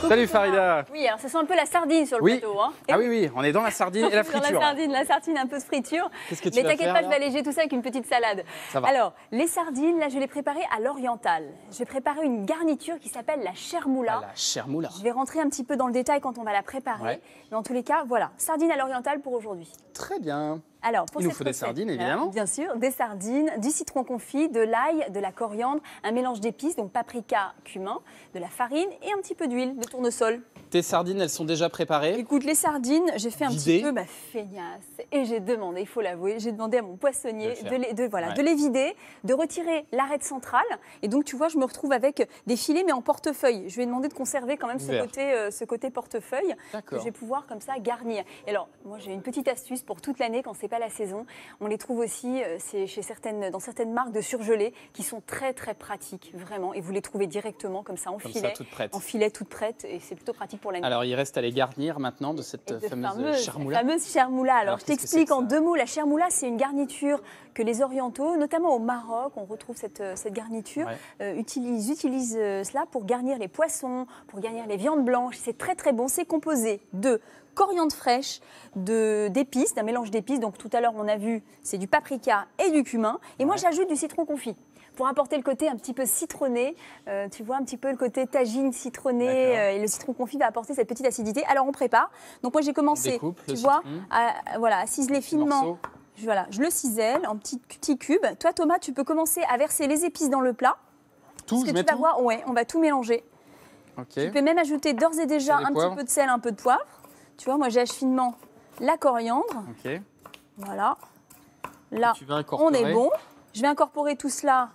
Salut Farida. Oui, alors ça sent un peu la sardine sur le plateau. Hein. Ah oui, on est dans la sardine et la friture. La sardine, un peu de friture. Qu'est-ce que tu Mais vas t'inquiète faire, pas, là je vais alléger tout ça avec une petite salade. Ça va. Alors, les sardines, là, je vais les préparer à l'oriental. Je vais préparer une garniture qui s'appelle la chermoula. Ah, la chermoula. Je vais rentrer un petit peu dans le détail quand on va la préparer. Ouais. Mais en tous les cas, voilà, sardines à l'oriental pour aujourd'hui. Très bien. Alors, pour Il nous cette faut des recette, sardines, évidemment. Bien sûr, des sardines, du citron confit, de l'ail, de la coriandre, un mélange d'épices, donc paprika, cumin, de la farine et un petit peu d'huile, de tournesol. Tes sardines, elles sont déjà préparées. Écoute, les sardines, j'ai fait un Vidées. petit peu ma feignasse et j'ai demandé, il faut l'avouer, j'ai demandé à mon poissonnier Ouais. de les vider, de retirer l'arête centrale. Et donc, tu vois, je me retrouve avec des filets, mais en portefeuille. Je lui ai demandé de conserver quand même Ouvert. ce côté portefeuille que D'accord. je vais pouvoir comme ça garnir. Et alors, moi, j'ai une petite astuce pour toute l'année quand c'est pas la saison. On les trouve aussi dans certaines marques de surgelés qui sont très très pratiques, vraiment. Et vous les trouvez directement comme ça en Comme filet, ça, toutes prêtes. en filet toutes prêtes. Et c'est plutôt pratique pour l'année. Alors, il reste à les garnir maintenant de cette fameuse chermoula. Fameuse chermoula. Alors, je qu'est-ce que t'explique c'est que en ça 2 mots. La chermoula, c'est une garniture que les orientaux, notamment au Maroc, on retrouve cette garniture, utilisent cela pour garnir les poissons, pour garnir les viandes blanches. C'est très très bon. C'est composé de coriandre fraîche, d'épices, d'un mélange d'épices. Donc tout à l'heure, on a vu, c'est du paprika et du cumin. Et moi, j'ajoute du citron confit pour apporter le côté un petit peu citronné. Tu vois, un petit peu le côté tagine citronné. Et le citron confit va apporter cette petite acidité. Alors, on prépare. Donc moi, j'ai commencé, Découpe tu le vois, citron. à ciseler finement. Morceaux. Voilà, je le cisèle en petits cubes. Toi, Thomas, tu peux commencer à verser les épices dans le plat. Tout, Parce je que mets tu vas tout. voir, ouais, on va tout mélanger. Ok. Tu peux même ajouter d'ores et déjà Sel et un poivre. petit peu de sel, un peu de poivre. Tu vois, moi, j'hache finement la coriandre. Ok. Voilà. Là, Tu vas on incorporer. est bon. Je vais incorporer tout cela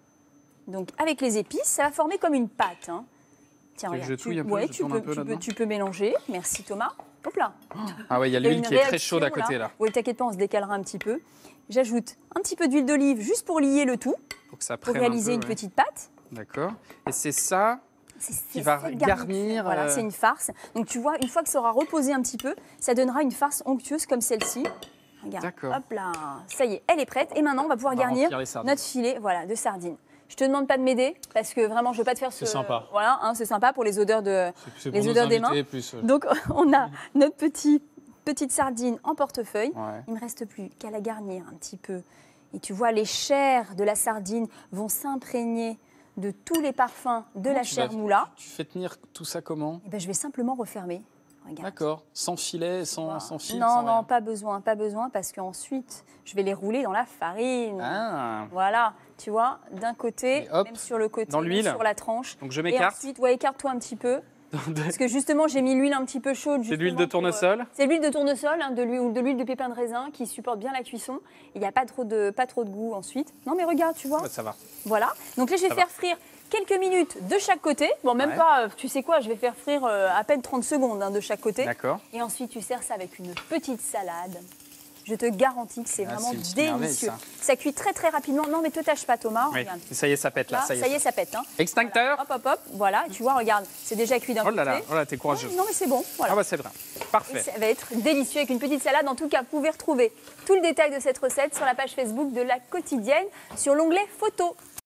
donc, avec les épices. Ça va former comme une pâte. Hein. Tiens, Tu veux que regarde, je touille un peu, je tourne un peu là-dedans. tu peux mélanger. Merci, Thomas. Hop là. Ah ouais, il y a Il y a l'huile une qui est très réaction, chaude à côté là. Oui, t'inquiète pas, on se décalera un petit peu. J'ajoute un petit peu d'huile d'olive juste pour lier le tout, Pour que ça pour prenne réaliser un une peu, ouais. petite pâte. D'accord. Et c'est ça. C'est Qui va cette garnir, Voilà, c'est une farce. Donc tu vois, une fois que ça aura reposé un petit peu, ça donnera une farce onctueuse comme celle-ci. Regarde, D'accord. hop là, ça y est, elle est prête. Et maintenant, on va pouvoir On va garnir remplir les sardines. notre filet de sardines. Je te demande pas de m'aider parce que vraiment, je veux pas te faire ce. C'est sympa. Voilà, hein, c'est sympa pour les odeurs C'est pour les nos odeurs des mains. invités, plus. Donc on a notre petite sardine en portefeuille. Ouais. Il ne me reste plus qu'à la garnir un petit peu. Et tu vois, les chairs de la sardine vont s'imprégner de tous les parfums de la chermoula. Tu fais tenir tout ça comment? Et ben, je vais simplement refermer. Regarde. D'accord. Sans filet, sans fil. Non, sans non, rien. pas besoin, parce qu'ensuite, je vais les rouler dans la farine. Ah. Voilà, tu vois, d'un côté, Et hop, même sur le côté, dans même l'huile. sur la tranche. Donc je Et m'écarte. ensuite, écarte-toi un petit peu. Parce que justement, j'ai mis l'huile un petit peu chaude. C'est de l'huile de justement, tournesol. C'est l'huile de tournesol, hein, de l'huile de pépin de raisin qui supporte bien la cuisson. Il n'y a pas trop de goût ensuite. Non, mais regarde, tu vois. Ouais, ça va. Voilà. Donc là, je vais faire frire quelques minutes de chaque côté. Bon, même Ouais. pas, tu sais quoi, je vais faire frire à peine 30 secondes de chaque côté. D'accord. Et ensuite, tu sers ça avec une petite salade. Je te garantis que c'est Ah, vraiment c'est une petite merveille, délicieux. ça. Ça cuit très très rapidement. Non, mais te tâche pas, Thomas. Oui. Regarde. Ça y est, ça pète là. Là, ça y est, ça pète. Hein. Extincteur. Hop, hop, hop. Voilà, tu vois, regarde, c'est déjà cuit d'un Oh là là, côté. oh là, t'es courageuse. Non, mais c'est bon. Voilà. Ah bah c'est vrai. Et Parfait. ça va être délicieux avec une petite salade. En tout cas, vous pouvez retrouver tout le détail de cette recette sur la page Facebook de La Quotidienne, sur l'onglet photos.